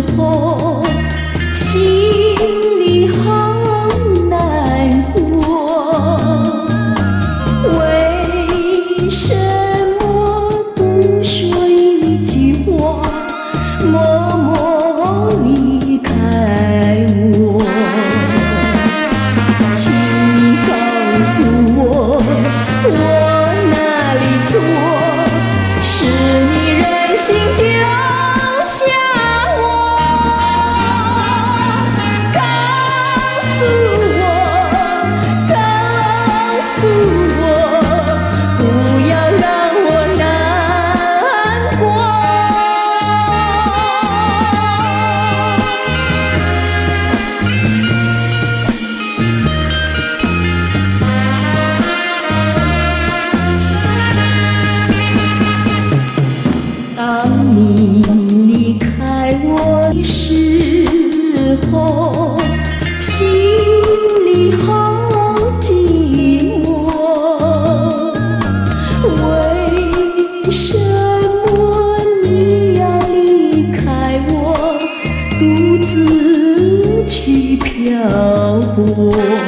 候，心里好难过。为什么不说一句话，默默离开我？请你告诉我，我哪里错？是你任性丢下我。告诉我，告诉我，不要让我难过。当你离开我的时候，心里好寂寞。为什么你要离开我，独自去漂泊？